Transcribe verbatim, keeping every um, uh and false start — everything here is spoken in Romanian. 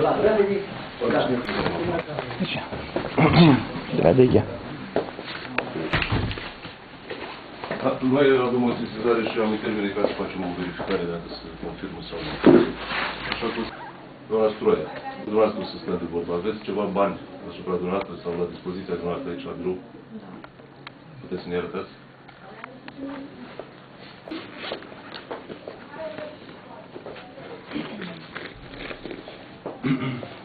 Strategia. Noi avem o sesizare și am intervenit ca să facem o verificare dacă se confirmă sau nu. Așa că, doamna Stroia, dumneavoastră să stăm de vorba. Aveți ceva bani asupra dumneavoastră sau la dispoziția dumneavoastră aici la birou? Da. Puteți să ne arătați? Mm-hmm.